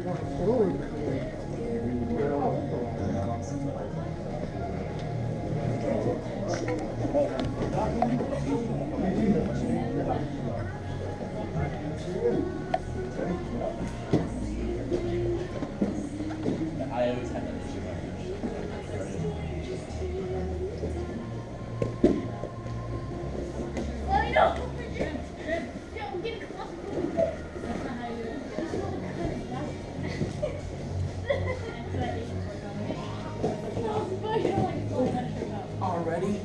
I always have that issue. Oh, no! I'm getting close. That's not how you do it. Already?